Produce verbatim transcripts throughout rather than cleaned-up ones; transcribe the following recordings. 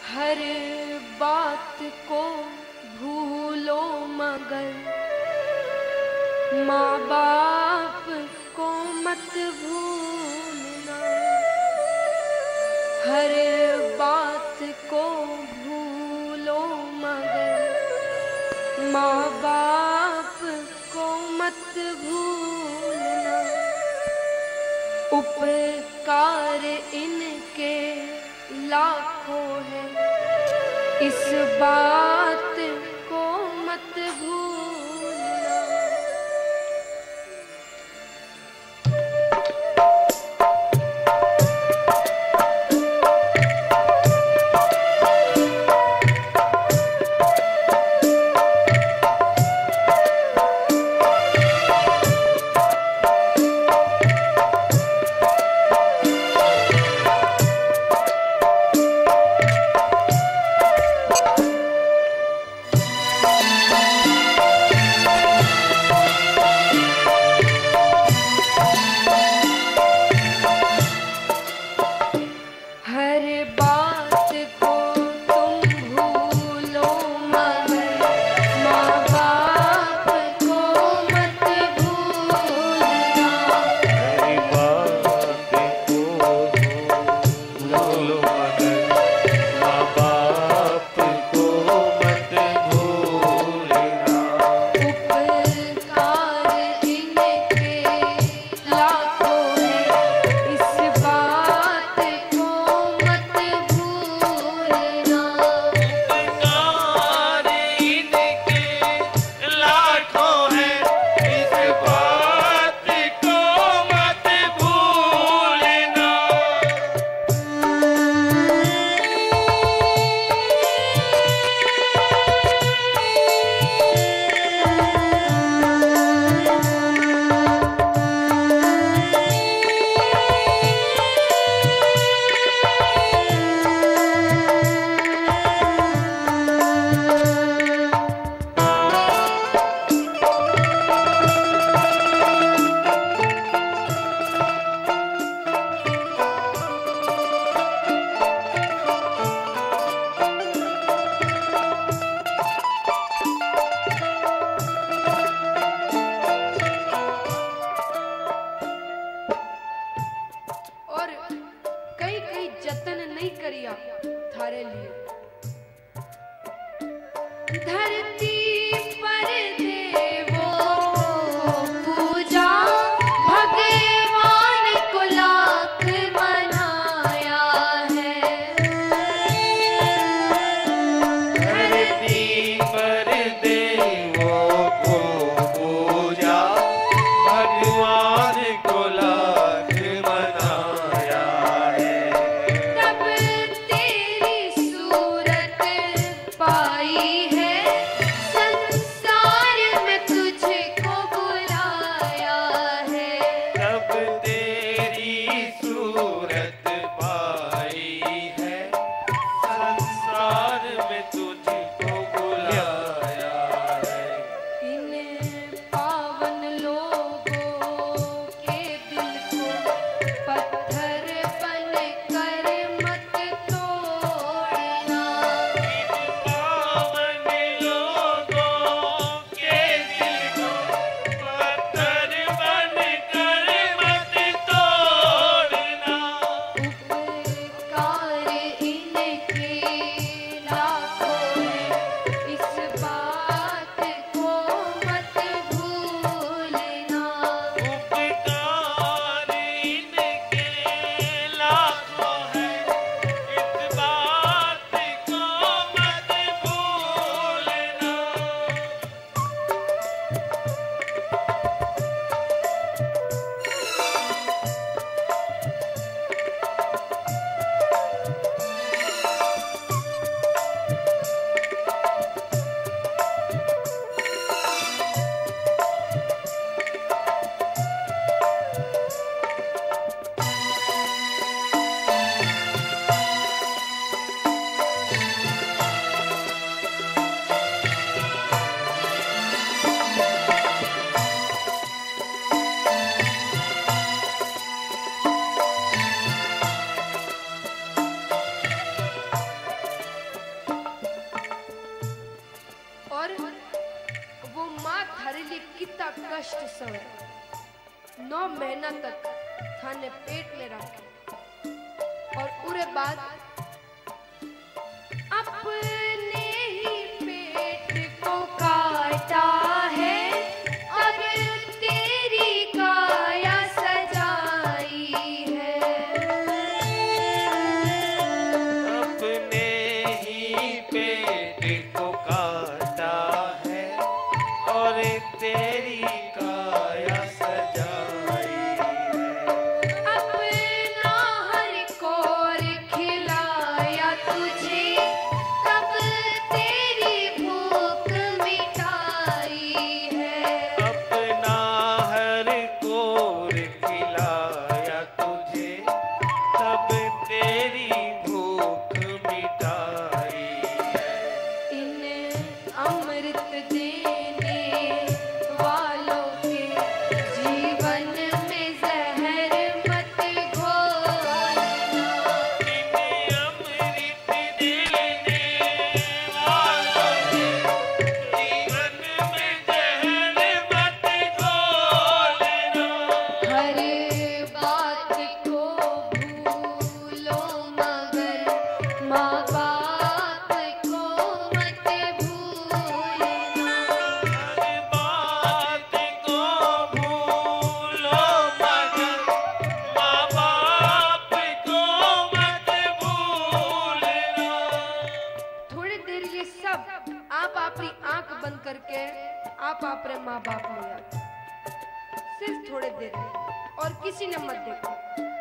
हर बात को भूलो मगर माँ बाप को मत भूलना। हर बात को भूलो मगर माँ बाप को मत भूलना। उपकार इनके लाखों है, इस बात को मत भूलना। थारे लिए धरती पर देवो पूजा भगवान को लाख मनाया है। धरती पर देवों को पूजा भगवान को लाख मनाया है। तब तेरी सूरत पाई है संसार का कष्ट सहे, नौ महीना तक थाने पेट में रखे और उरे बाद अपने ही पेट को काटा है और तेरी काया सजाई है। अपने ही पेट को काटा है और तेरी काया सजाई है। अपना हर कोर खिलाया तुझे, तब तेरी भूख मिटाई है। अपना हर कोर खिलाया तुझे, तब तेरी भूख मिटाई है। इन अमृत देने वालों के जीवन में जहर मत घोलना। इन्हें अमृत देने वालों के जीवन में जहर मत घोलना। हर बात को भूलो मगर माँ बाप को मत भूलना। हर बात को भूलो मगर माँ बाप को मत भूलना। थोड़ी देर ये सब आप अपनी आंख बंद करके आप अपने माँ बाप में याद, सिर्फ थोड़ी देर और किसी ने मत देखो।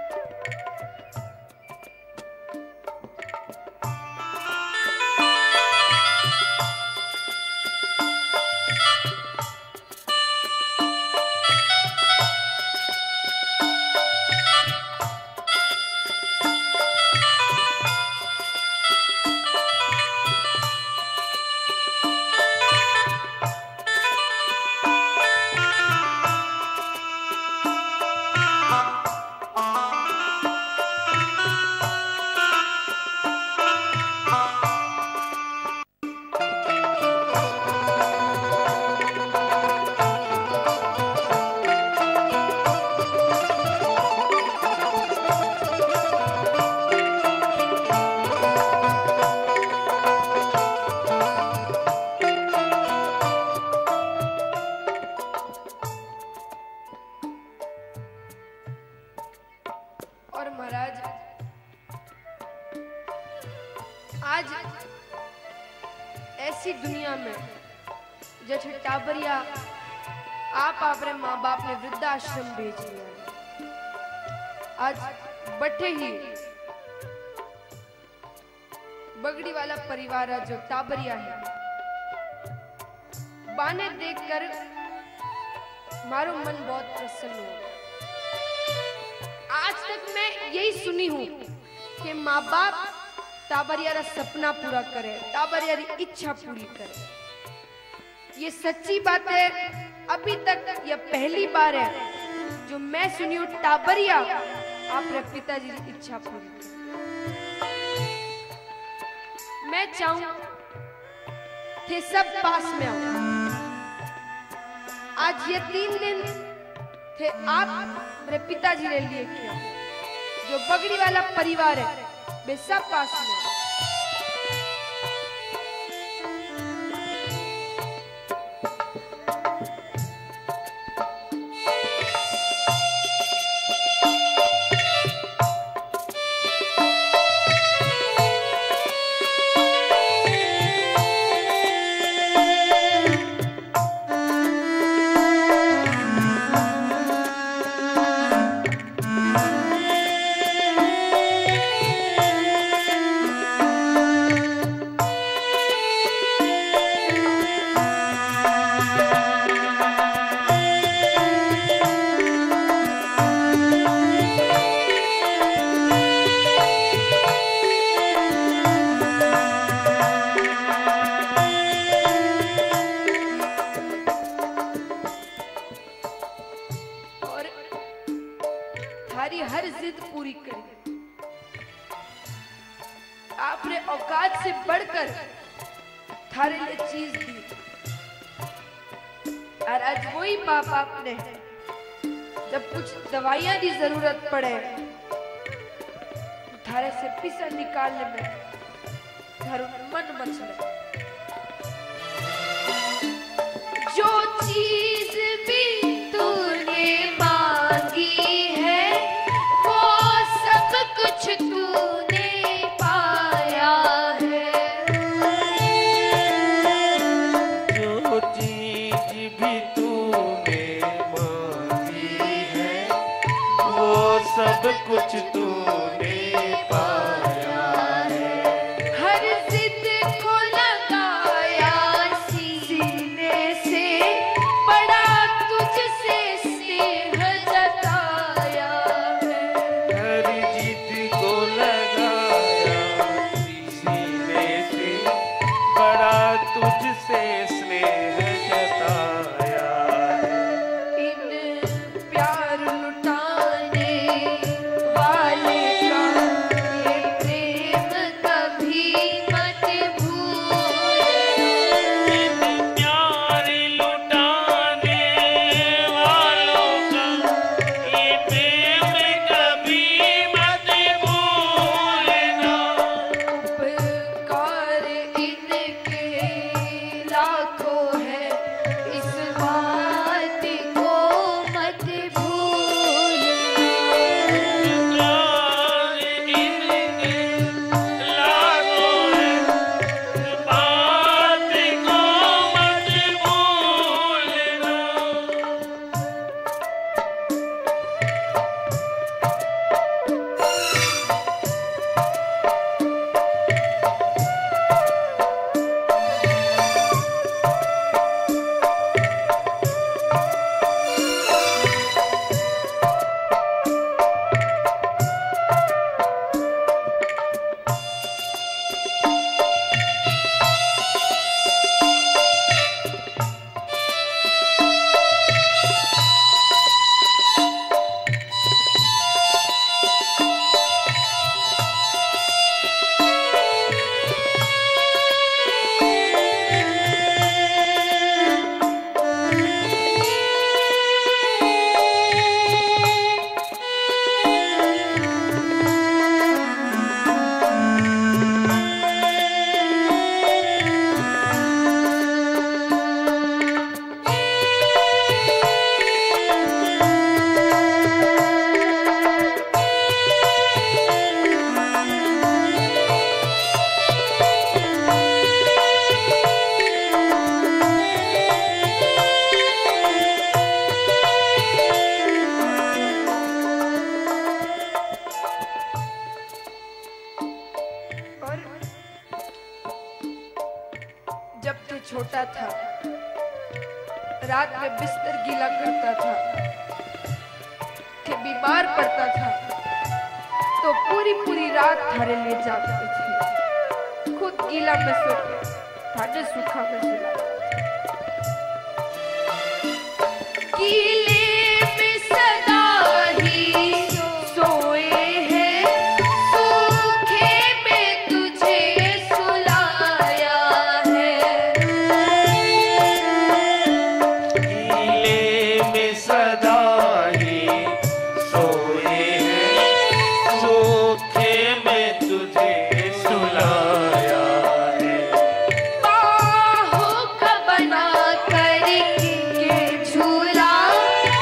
और महाराज आज ऐसी दुनिया में जैसे टाबरिया आप अपने माँ बाप ने वृद्धाश्रम भेज दिया, आज बटे ही बगड़ी वाला परिवार है जो टाबरिया है, बाने देखकर मारो मन बहुत प्रसन्न हो। आज तक मैं यही सुनी हूँ कि माँ बाप टाबरिया सपना पूरा करे, टाबरिया इच्छा पूरी करे। ये सच्ची बात है, अभी तक यह पहली बार है जो मैं सुनी हूँ टाबरिया अपने पिताजी की इच्छा पूरी करे। मैं चाहूं कि सब पास में आओ। आज ये तीन दिन थे आप मेरे पिताजी ने लिए किया, जो बगड़ी वाला परिवार है वे सब पास में आओ। थारी हर जिद पूरी करी। आपने औकात से बढ़कर थारे लिए चीज दी। और आज वही माँ बाप ने जब कुछ दवाइयां की जरूरत पड़े थारे से पिसा निकालने में थारो मन मचले। जो चीज भी तूने मांगी है वो सब कुछ तूने पाया है। जो चीज भी तूने मांगी है वो सब कुछ तूने पाया है। हर जिद को लगाया सीने से बड़ा तुझसे स्नेह जताया है। हर जिद को लगाया सीने से बड़ा तुझसे स्नेह जताया है। इन प्यार लुटाने वाले का ये प्रेम कभी मत भूलना। प्यार लुटाने वालों का ये प्रेम कभी मत भूलना। उपकार इनके लाखों है इस बात को मत भूलना। प्यार इनके लाखों है बात को मत भूलना। और जब तू छोटा था रात में बिस्तर गीला करता था कि बीमार पड़ता था तो पूरी पूरी रात थारे ले जाते थे। खुद गीला में सोते थाने सूखा में सुला। गीले में सदा ही सोए हैं सूखे में तुझे सुलाया है। गीले में सदा ही सोए हैं सूखे में तुझे सुलाया है। बाहों का बना कर के झूला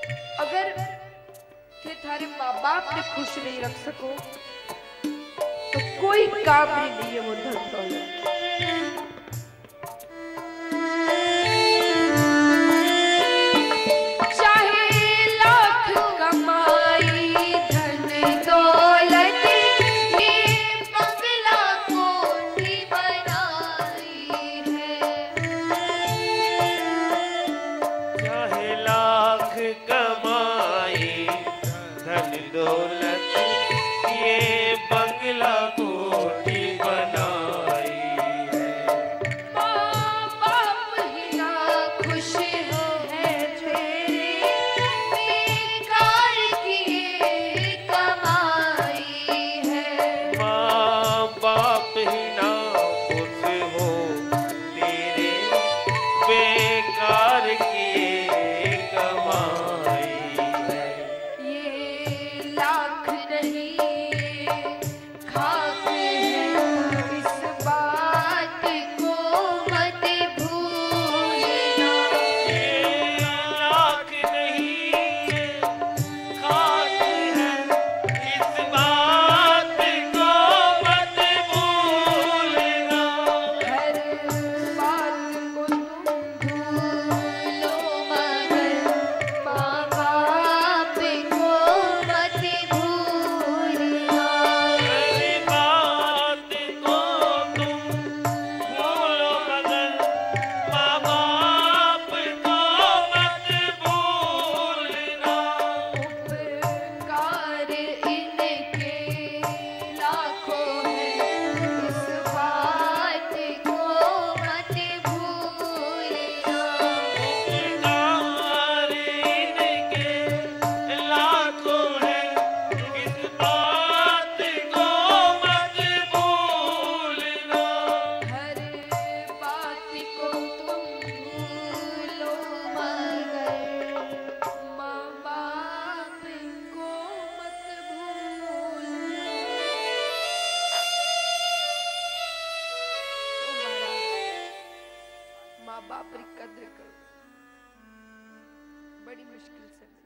अगर थे थारे माँ बाप ने खुश नहीं रख सको तो कोई काम भी नहीं है वो धन दौलत। चाहे लाख कमाई धन दौलत ये बंगला कोठी बनाई है। चाहे लाख कमाई धन दौलत ये बंगला कोठी बनाई है। माँ बाप ही ना खुश हो है तेरे बेकार की ये कमाई है। माँ बाप ही ना खुश हो तेरे बेकार की ये कमाई है। ये लाख नहीं खाक है इस बात को मत भूलना। ये लाख नहीं खाक है इस बात को मत भूलना। हर बात को तुम भूलो मगर माँ बाप को मत भूलना। हर बात को तुम भूलो मगर माँ बाप को मत भूलना। उपकार इनके लाखों हैं इस बात को मत भूलना। उपकार इनके लाखों हैं इस बात को मत भूलना। हर बात को तुम भूलो मगर माँ बाप को मत भूलना। ओ महाराज, माँ बाप री कद्र करो, बड़ी मुश्किल से मिलती।